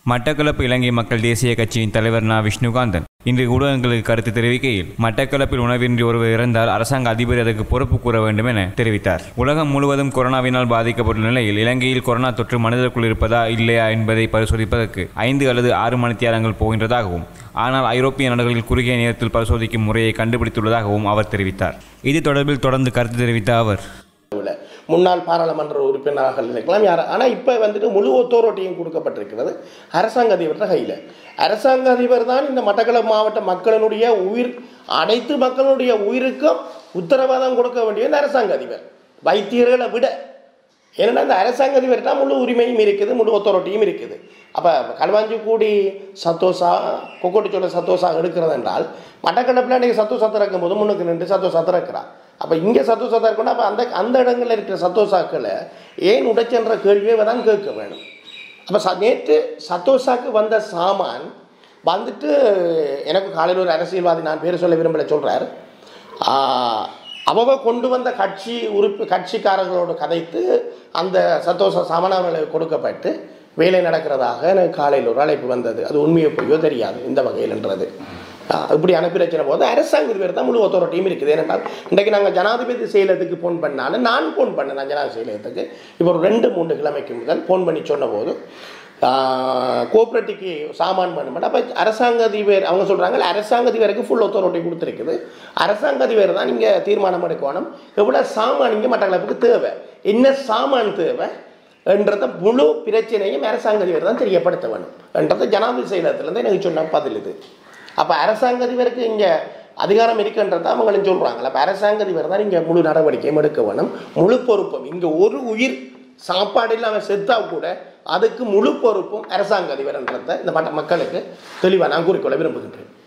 மட்டக்களப்பு இலங்கை மக்கள் தேசிய கட்சியின் தலைவர் நா. விஷ்ணுகாந்தன் இன்று ஊடகங்களுக்கு கருத்து தெரிவிக்கையில், மட்டக்களப்பில் உணவின்றி ஒருவர் இறந்தால் அரசாங்க அதிபர் அதற்கு பொறுப்பு கூற வேண்டும் என தெரிவித்தார். உலகம் முழுவதும் கொரோனாவினால் பாதிக்கப்பட்டுள்ள நிலையில் இலங்கையில் கொரோனா தொற்று மனிதருக்குள் இருப்பதா இல்லையா என்பதை பரிசோதிப்பதற்கு 5 அல்லது 6 மணித்தியாலங்கள் போகின்றதாகவும், ஆனால் ஐரோப்பிய நாடுகளில் குறுகிய நேரத்தில் பரிசோதிக்கும் முறையை கண்டுபிடித்துள்ளதாகவும் அவர் தெரிவித்தார். இது தொடர்பில் தொடர்ந்து கருத்து தெரிவித்த அவர், முன்னாள் பாராளுமன்ற உறுப்பினராக இருக்கலாம் யார், ஆனால் இப்போ வந்துட்டு முழு ஒத்தோரோட்டியும் கொடுக்கப்பட்டிருக்கிறது அரசாங்க அதிபர் கையில். அரசாங்க அதிபர் தான் இந்த மட்டக்களப்பு மாவட்ட மக்களினுடைய அனைத்து மக்களுடைய உயிருக்கும் உத்தரவாதம் கொடுக்க வேண்டியது அரசாங்க அதிபர், வைத்தியர்களை விட. ஏன்னா இந்த அரசாங்க அதிபர் தான் முழு உரிமையும் இருக்குது, முழு ஒத்தோரோட்டியும் இருக்குது. அப்போ களுவாஞ்சிக்குடி சத்தோசா, கொக்கோட்டிச்சோட சத்தோசா எடுக்கிறது என்றால், மட்டக்களப்பில் அன்றைக்கி சத்தோசா திறக்கும் போது முன்னுக்கு நின்று சத்தோசா திறக்கிறார். அப்போ இங்கே சத்தோசா இருக்கணும். அப்போ அந்த இடங்களில் இருக்கிற சத்தோசாக்களை ஏன் உடைச்சென்ற கேள்வியை தான் கேட்க வேணும். அப்போ நேற்று சத்தோசாக்கு வந்த சாமான் வந்துட்டு, எனக்கு காலையில் ஒரு அரசியல்வாதி, நான் பேர் சொல்ல விரும்பலை, சொல்கிறார், அவங்க கொண்டு வந்த கட்சிக்காரர்களோடு கதைத்து அந்த சத்தோசா சாமான் அவர்களுக்கு கொடுக்கப்பட்டு வேலை நடக்கிறதாக எனக்கு காலையில் ஒரு அழைப்பு வந்தது. அது உண்மையோ பொய்யோ தெரியாது இந்த வகையில்ன்றது. இப்படியான பிரச்சனை போது அரசாங்க பேர் தான் முழு ஒத்தோரோட்டியும் இருக்குது. ஏனென்றால் இன்றைக்கு நாங்கள் ஜனாதிபதி செயலகத்துக்கு ஃபோன் பண்ணாலும், நான் ஃபோன் பண்ணேன் நான் ஜனாதிபதி செயலகத்துக்கு இப்போ ஒரு 2-3 கிழமைக்கு முதல் ஃபோன் பண்ணி சொன்ன போது கோஆப்ரேட்டிவ்க்கு சாமான் பண்ண. அப்போ அரசாங்க அதிபர் அவங்க சொல்கிறாங்க, அரசாங்க அதிபருக்கு ஃபுல் ஒத்தோரோட்டி கொடுத்துருக்குது, அரசாங்க அதிபர் தான் இங்கே தீர்மானம் எடுக்கணும் எவ்வளோ சாமான் இங்கே மட்டக்களப்புக்கு தேவை, என்ன சாமான் தேவை என்றதை முழு பிரச்சனையும் அரசாங்க அதிபர் தான் தெரியப்படுத்த வேணும் என்றதை ஜனாதிபதி செயலகத்திலேருந்து எனக்கு சொன்ன பதில் இது. அப்போ அரசாங்க அதிபருக்கு இங்கே அதிகாரம் இருக்குன்றதை அவங்களும் சொல்கிறாங்களே. அப்போ அரசாங்க அதிபர் தான் இங்கே முழு நடவடிக்கையும் எடுக்க வேணும், முழு பொறுப்பும். இங்கே ஒரு உயிர் சாப்பாடு இல்லாமல் செத்தா கூட அதுக்கு முழு பொறுப்பும் அரசாங்க அதிபர்ன்றதை இந்த மக்களுக்கு தெளிவாக நான் கூறிக்கொள்ள விரும்புகின்றேன்.